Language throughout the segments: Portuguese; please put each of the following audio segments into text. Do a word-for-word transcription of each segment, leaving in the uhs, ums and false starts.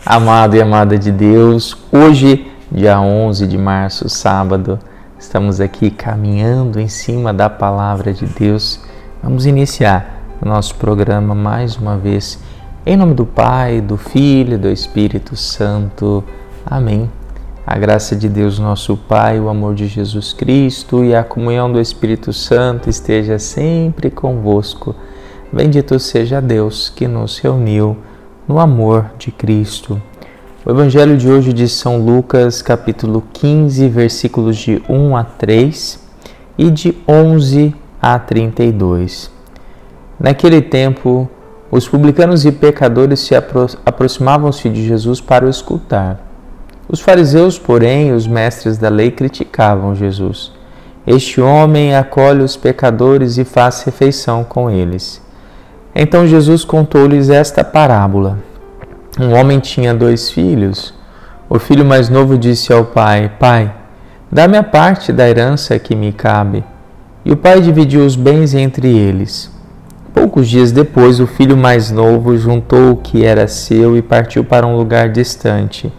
Amado e amada de Deus, hoje, dia onze de março, sábado, estamos aqui caminhando em cima da Palavra de Deus. Vamos iniciar o nosso programa mais uma vez, em nome do Pai, do Filho e do Espírito Santo. Amém. A graça de Deus, nosso Pai, o amor de Jesus Cristo e a comunhão do Espírito Santo esteja sempre convosco. Bendito seja Deus que nos reuniu no amor de Cristo. O Evangelho de hoje de São Lucas, capítulo quinze, versículos de um a três e de onze a trinta e dois. Naquele tempo, os publicanos e pecadores se apro- aproximavam-se de Jesus para o escutar. Os fariseus, porém, e os mestres da lei criticavam Jesus. Este homem acolhe os pecadores e faz refeição com eles. Então Jesus contou-lhes esta parábola. Um homem tinha dois filhos. O filho mais novo disse ao pai: Pai, dá-me a parte da herança que me cabe. E o pai dividiu os bens entre eles. Poucos dias depois, o filho mais novo juntou o que era seu e partiu para um lugar distante.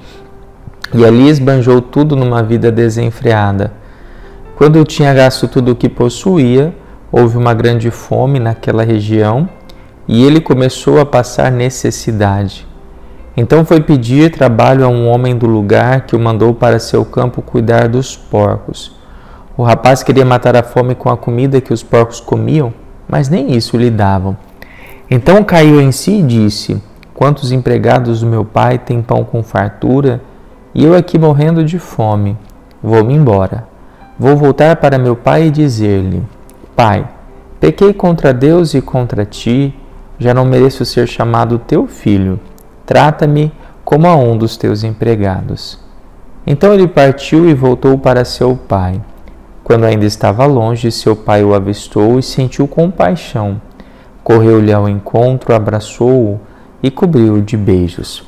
E ali esbanjou tudo numa vida desenfreada. Quando tinha gasto tudo o que possuía, houve uma grande fome naquela região e ele começou a passar necessidade. Então foi pedir trabalho a um homem do lugar que o mandou para seu campo cuidar dos porcos. O rapaz queria matar a fome com a comida que os porcos comiam, mas nem isso lhe davam. Então caiu em si e disse: Quantos empregados do meu pai têm pão com fartura, e eu aqui morrendo de fome? Vou-me embora. Vou voltar para meu pai e dizer-lhe: Pai, pequei contra Deus e contra ti, já não mereço ser chamado teu filho. Trata-me como a um dos teus empregados. Então ele partiu e voltou para seu pai. Quando ainda estava longe, seu pai o avistou e sentiu compaixão. Correu-lhe ao encontro, abraçou-o e cobriu-o de beijos.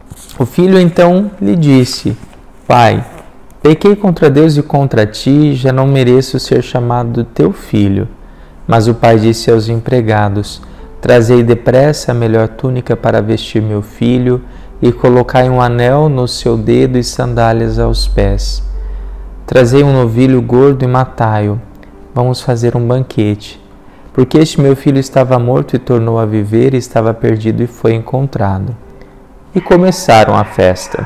O filho então lhe disse: Pai, pequei contra Deus e contra ti, já não mereço ser chamado teu filho. Mas o pai disse aos empregados: Trazei depressa a melhor túnica para vestir meu filho e colocai um anel no seu dedo e sandálias aos pés. Trazei um novilho gordo e matai-o. Vamos fazer um banquete. Porque este meu filho estava morto e tornou a viver, e estava perdido e foi encontrado. E começaram a festa.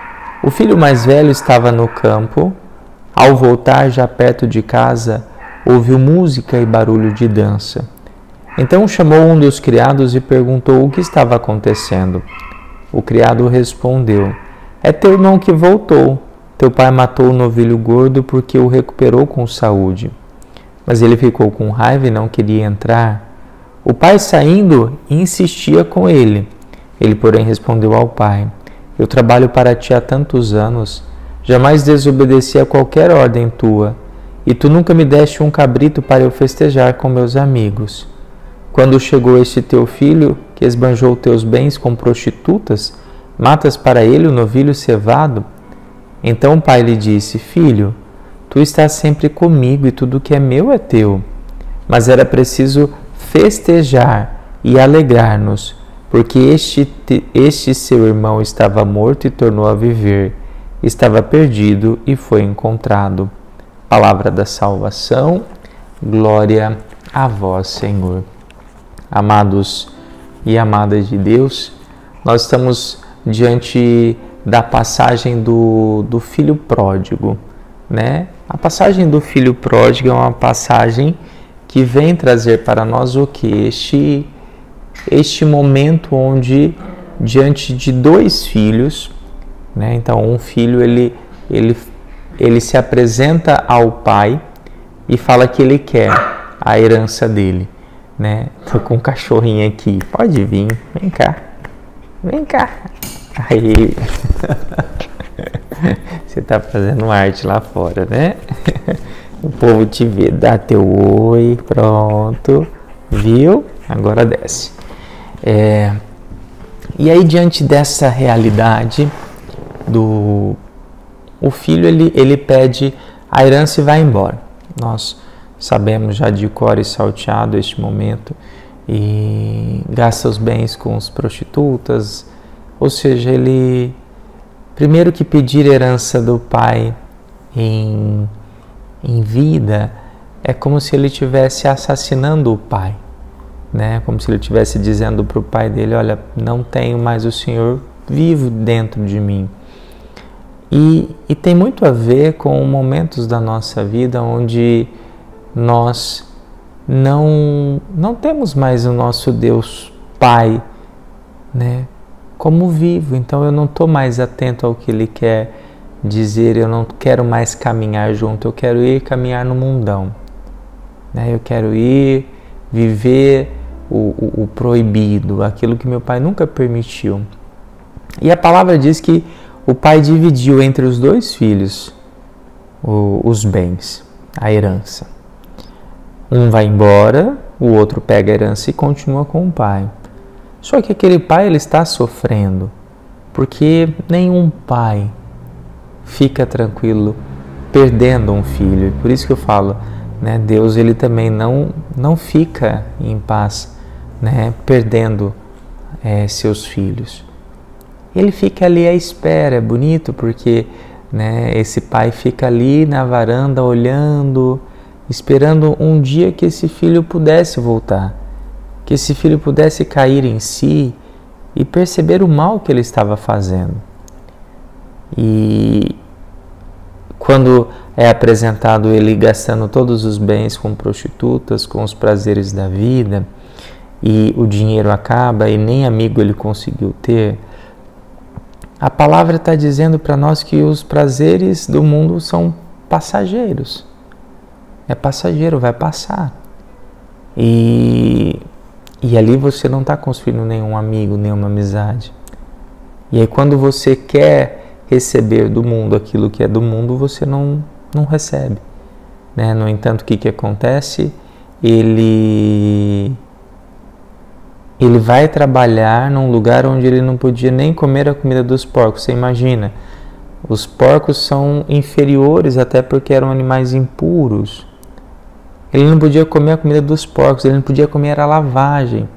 O filho mais velho estava no campo. Ao voltar, já perto de casa, ouviu música e barulho de dança. Então chamou um dos criados e perguntou o que estava acontecendo. O criado respondeu: É teu irmão que voltou. Teu pai matou o novilho gordo porque o recuperou com saúde. Mas ele ficou com raiva e não queria entrar. O pai, saindo, insistia com ele. Ele, porém, respondeu ao pai: Eu trabalho para ti há tantos anos, jamais desobedeci a qualquer ordem tua, e tu nunca me deste um cabrito para eu festejar com meus amigos. Quando chegou este teu filho, que esbanjou teus bens com prostitutas, matas para ele o novilho cevado? Então o pai lhe disse: Filho, tu estás sempre comigo e tudo que é meu é teu. Mas era preciso festejar e alegrar-nos, porque este, este seu irmão estava morto e tornou a viver, estava perdido e foi encontrado. Palavra da salvação, glória a vós, Senhor. Amados e amadas de Deus, nós estamos diante da passagem do, do filho pródigo, né? A passagem do filho pródigo é uma passagem que vem trazer para nós o que? Este, este momento onde, diante de dois filhos, né? Então um filho ele, ele, ele se apresenta ao pai e fala que ele quer a herança dele. Né? Tô com um cachorrinho aqui. Pode vir. Vem cá. Vem cá. Aí. Você tá fazendo arte lá fora, né? O povo te vê. Dá teu oi. Pronto. Viu? Agora desce. É... E aí, diante dessa realidade, do... o filho ele, ele pede a herança e vai embora. Nós sabemos já de cor e salteado este momento, e gasta os bens com as prostitutas, Ou seja, ele, primeiro que pedir herança do pai em, em vida, é como se ele estivesse assassinando o pai, né? Como se ele estivesse dizendo para o pai dele, olha, não tenho mais o Senhor vivo dentro de mim. E, e tem muito a ver com momentos da nossa vida onde nós não, não temos mais o nosso Deus Pai, né, como vivo. Então eu não estou mais atento ao que Ele quer dizer, eu não quero mais caminhar junto, eu quero ir caminhar no mundão. Né? Eu quero ir viver o, o, o proibido, aquilo que meu pai nunca permitiu. E a palavra diz que o pai dividiu entre os dois filhos o, os bens, a herança. Um vai embora, o outro pega a herança e continua com o pai. Só que aquele pai ele está sofrendo, porque nenhum pai fica tranquilo perdendo um filho. Por isso que eu falo, né, Deus ele também não, não fica em paz, né, perdendo é, seus filhos. Ele fica ali à espera. É bonito porque, né, esse pai fica ali na varanda olhando, esperando um dia que esse filho pudesse voltar, que esse filho pudesse cair em si e perceber o mal que ele estava fazendo. E quando é apresentado ele gastando todos os bens com prostitutas, com os prazeres da vida, e o dinheiro acaba e nem amigo ele conseguiu ter, a palavra está dizendo para nós que os prazeres do mundo são passageiros. É passageiro, vai passar. E, e ali você não está construindo nenhum amigo, nenhuma amizade. E aí quando você quer receber do mundo aquilo que é do mundo, você não, não recebe. Né? No entanto, o que, que acontece? Ele, ele vai trabalhar num lugar onde ele não podia nem comer a comida dos porcos. Você imagina? Os porcos são inferiores até porque eram animais impuros. Ele não podia comer a comida dos porcos, ele não podia comer a lavagem.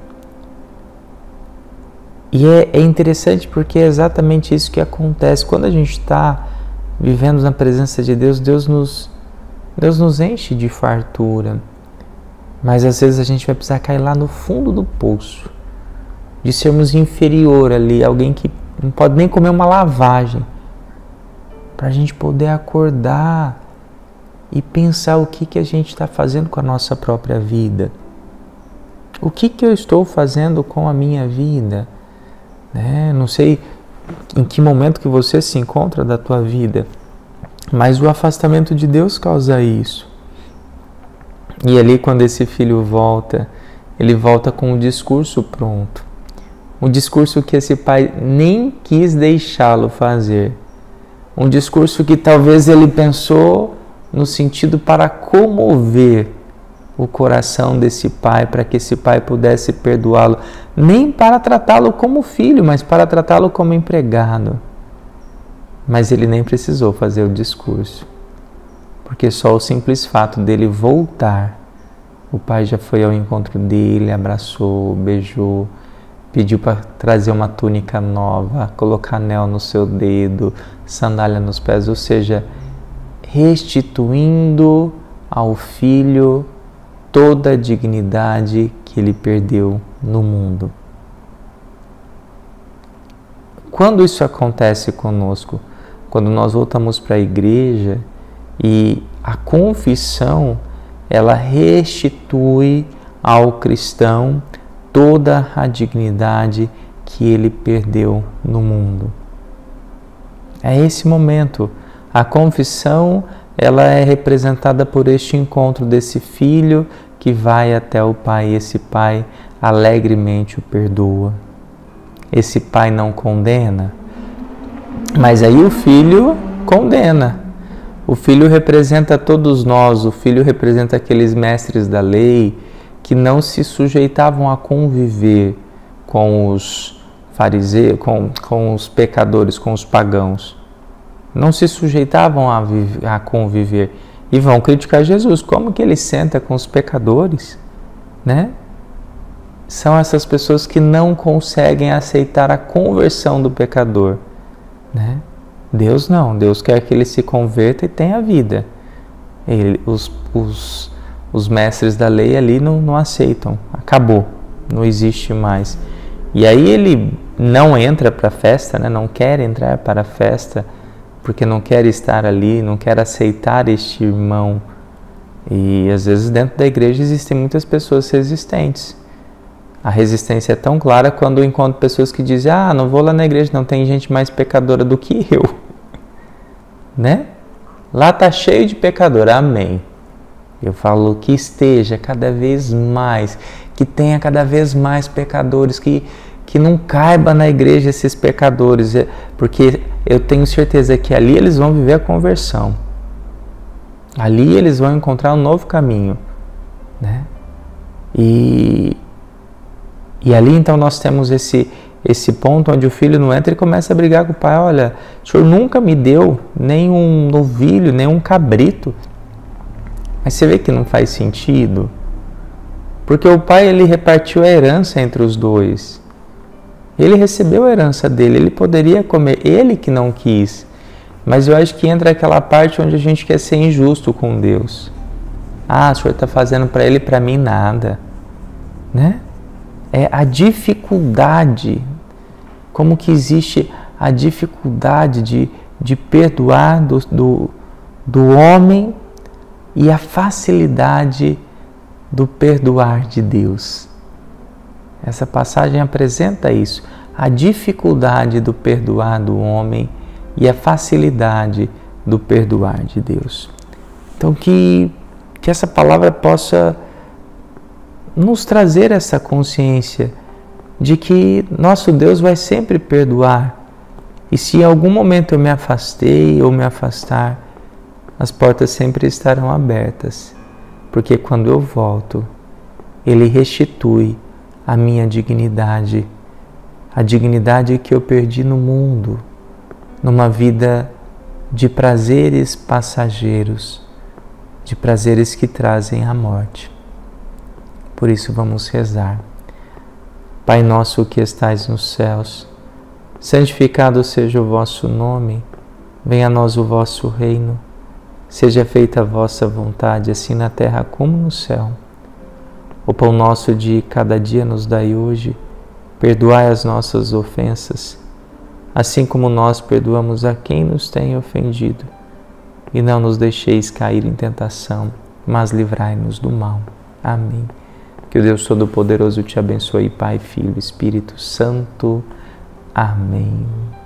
E é, é interessante porque é exatamente isso que acontece. Quando a gente está vivendo na presença de Deus, Deus nos, Deus nos enche de fartura. Mas às vezes a gente vai precisar cair lá no fundo do poço, de sermos inferior ali, alguém que não pode nem comer uma lavagem, para a gente poder acordar e pensar o que, que a gente está fazendo com a nossa própria vida. O que, que eu estou fazendo com a minha vida? Né? Não sei em que momento que você se encontra da tua vida, mas o afastamento de Deus causa isso. E ali quando esse filho volta, ele volta com o discurso pronto. Um discurso que esse pai nem quis deixá-lo fazer. Um discurso que talvez ele pensou no sentido para comover o coração desse pai, para que esse pai pudesse perdoá-lo, nem para tratá-lo como filho, mas para tratá-lo como empregado. Mas ele nem precisou fazer o discurso, porque só o simples fato dele voltar, o pai já foi ao encontro dele, abraçou, beijou, pediu para trazer uma túnica nova, colocar anel no seu dedo, sandália nos pés, ou seja, restituindo ao filho toda a dignidade que ele perdeu no mundo. Quando isso acontece conosco? Quando nós voltamos para a igreja e a confissão, ela restitui ao cristão toda a dignidade que ele perdeu no mundo. É esse momento. A confissão, ela é representada por este encontro desse filho que vai até o pai, e esse pai alegremente o perdoa. Esse pai não condena, mas aí o filho condena. O filho representa todos nós, o filho representa aqueles mestres da lei que não se sujeitavam a conviver com os fariseus, com, com os pecadores, com os pagãos. Não se sujeitavam a, viver, a conviver e vão criticar Jesus. Como que ele senta com os pecadores, né? são essas pessoas que não conseguem aceitar a conversão do pecador, né? Deus não, Deus quer que ele se converta e tenha vida. Ele, os, os, os mestres da lei ali não, não aceitam, acabou, não existe mais. E aí ele não entra para a festa, né? Não quer entrar para a festa, porque não quer estar ali, não quer aceitar este irmão. E às vezes dentro da igreja existem muitas pessoas resistentes. A resistência é tão clara quando eu encontro pessoas que dizem: ah, não vou lá na igreja, não, tem gente mais pecadora do que eu. Né? Lá tá cheio de pecador, amém. Eu falo que esteja cada vez mais, que tenha cada vez mais pecadores, que, que não caiba na igreja esses pecadores, porque eu tenho certeza que ali eles vão viver a conversão. Ali eles vão encontrar um novo caminho, né? E, e ali então nós temos esse, esse ponto onde o filho não entra e começa a brigar com o pai. Olha, o senhor nunca me deu nem um novilho, nem um cabrito. Mas você vê que não faz sentido, porque o pai ele repartiu a herança entre os dois. Ele recebeu a herança dele, ele poderia comer, ele que não quis. Mas eu acho que entra aquela parte onde a gente quer ser injusto com Deus. Ah, o senhor está fazendo para ele e para mim nada. Né? É a dificuldade, como que existe a dificuldade de, de perdoar do, do, do homem e a facilidade do perdoar de Deus. Essa passagem apresenta isso, a dificuldade do perdoar do homem e a facilidade do perdoar de Deus. Então que, que essa palavra possa nos trazer essa consciência de que nosso Deus vai sempre perdoar. E se em algum momento eu me afastei ou me afastar, as portas sempre estarão abertas, porque quando eu volto, Ele restitui a minha dignidade, a dignidade que eu perdi no mundo, numa vida de prazeres passageiros, de prazeres que trazem a morte. Por isso vamos rezar. Pai nosso que estais nos céus, santificado seja o vosso nome, venha a nós o vosso reino, seja feita a vossa vontade, assim na terra como no céu. O pão nosso de cada dia nos dai hoje, perdoai as nossas ofensas, assim como nós perdoamos a quem nos tem ofendido. E não nos deixeis cair em tentação, mas livrai-nos do mal. Amém. Que o Deus Todo-Poderoso te abençoe, Pai, Filho e Espírito Santo. Amém.